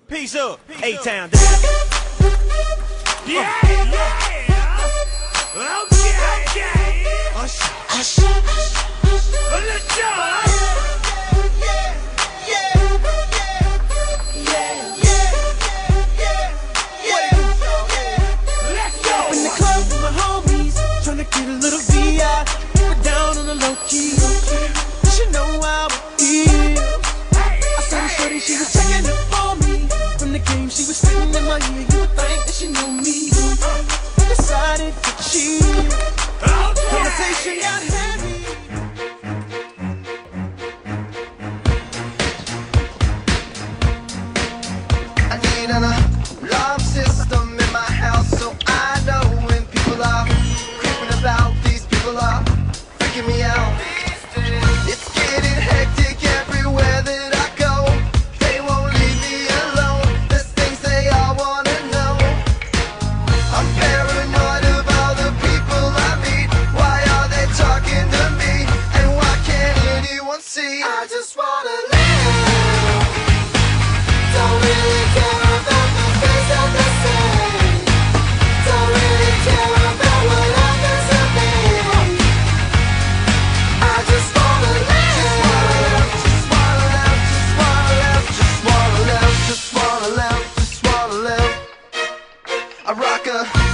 Peace up, A-Town. Yeah, yeah. Okay. Hush, hush. Let's go. In the club with my homies, tryna get a little VI, but down on the low key. She know how I feel. I saw the shorty, she was checking up on me. From the game, she was spitting in my ear. You would think that she knew me. Decided to cheat. Conversation got heavy. I need an alarm system in my house so I know when people are creeping about. These people are freaking me out. It's getting hectic everywhere that I go. They won't leave me alone. There's things they all wanna know. I'm paranoid of all the people I meet. Why are they talking to me? And why can't anyone see? I just wanna live. Don't really care about the things that they say. Don't really care about what happens to me. I just wanna live. Just wanna live, just wanna live, just wanna live, just wanna live, just wanna live, just wanna live. I rock a